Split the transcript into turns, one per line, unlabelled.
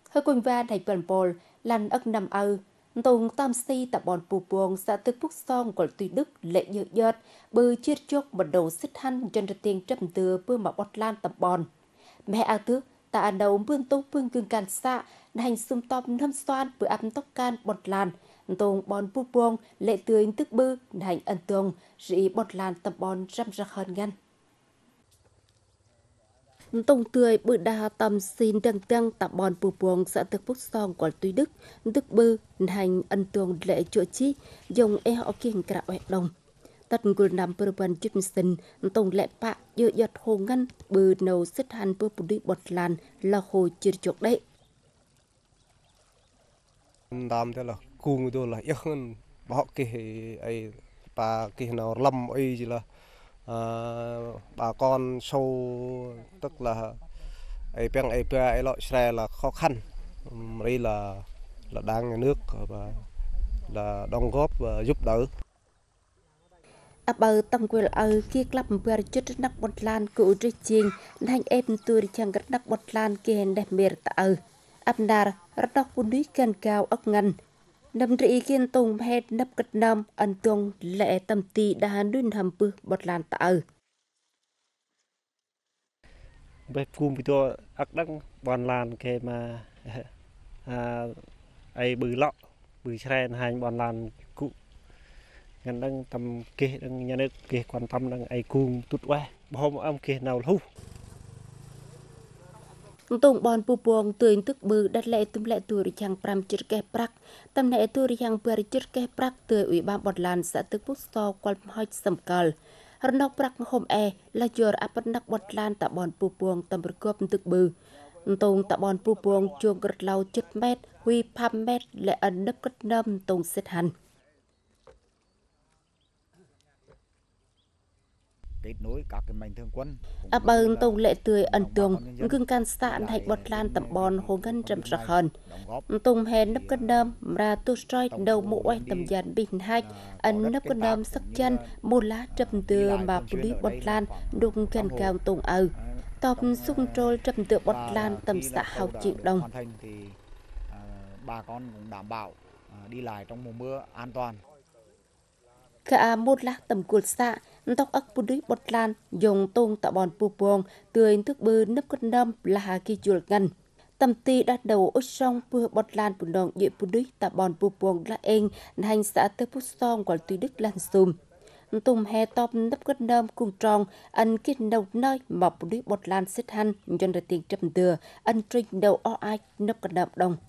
hơi quỳnh va thầy bần bồn lan ức nằm tùng tam si tại bọn bù buông xã tức phúc song của tùy đức lệ dự dợt bư chiết chốc một đầu xích hăn chân tiền trầm từ bư mà bọt lan tập bòn mẹ ao tước tạ đầu bươn tông bươn gương can xạ hành xung tôm nâm xoan bữa ấm tóc can bọt lan tùng bòn bù buông lệ tươi tức bư hành ân tường dị bọt lan tập bòn răm rắc hơn ngăn tông tươi bự đa tâm xin đăng tăng tập bòn bù buông xã tức phúc song của tùy đức tức bư hành ân tường lệ chỗ chi dùng e họ kiêng cả hoạt động tất người nằm bờ bên chim sinh tông lệ bạ dự giật hồ ngăn bư nấu xích hành bư bù đi bọt lan là hồ chưa chuột đấy
làm thế là cùng tôi là ít hơn họ cái ấy bà cái nào lâm ấy gì là bà con sâu tức là ấy bèn ấy loại xe là khó khăn đây là đang nhà nước và là đóng góp và giúp đỡ
bờ tăng quê kia club bờ chút nắp bọt lan cụ rì chiên hành em tôi chẳng gắt nắp bọt lan kia đẹp mệt tạo đar rất đọc bún núi can cao ốc ngăn nằm rì kiên tùng hết nắp cất nam ân tùng lệ tâm tì đà đun hầm bư bọt lan tạo
về cùng với tôi ác đăng bòn lan kề mà ai bự lọ bự xe hành bòn lan cụ ngân đang tầm kê đang nhà nước kê quan tâm đang ai cùng tụt qua hôm ông kê nào lâu
tùng bòn bù buông tươi tức bư đặt lệ tum lệ tuổi chàng pram chít kê prak tâm lệ tuổi chàng bờ chít kê prak tươi ủy ban bọt lan xã tức bút so quan hoi sầm cờ hân nóc prak hôm là chừa áp nắc bọt lan tại bòn bù buông tầm bực cướp tức bư tùng tại bòn bù buông chuông gật lau chít mét huy pam mét lệ ẩn nấp cất nâm tùng xếp hành
kết nối các cái mạnh thường quân
bờ tông lệ tươi ẩn tường gương can sạn hạch bọt lan tầm bòn hồ ngân trầm sạc hòn tùng hèn nấp cân đâm ra tu soi đầu mũ oai tầm dàn bình hạch ẩn nấp cân đâm sắc chân mô lá trầm từ mà phụ lý bọt lan đụng gần cao tùng tòm sung trôi trầm từ bọt lan tầm xã hào chịu đồng
bà con cũng đảm bảo đi lại trong mùa mưa an toàn
cả một lá tầm cuột xạ tóc ấp bù đuôi bọt lan dùng tông tạo bòn bù buông tươi thức bư nấp cất đâm là hà kỳ chuột ngăn tầm ti đã đầu ốt song bưa bọt lan bù đồng địa bù đuôi tạo bòn bù buông là eng hành xã tơ bút song của tùy đức lan xùm tùng hè tòm nấp cất đâm cùng tròn ăn kết đầu nơi mà bù đuôi bọt lan xích hành dân đời tiền trầm dừa ăn trinh đầu o ai nấp cất đâm đồng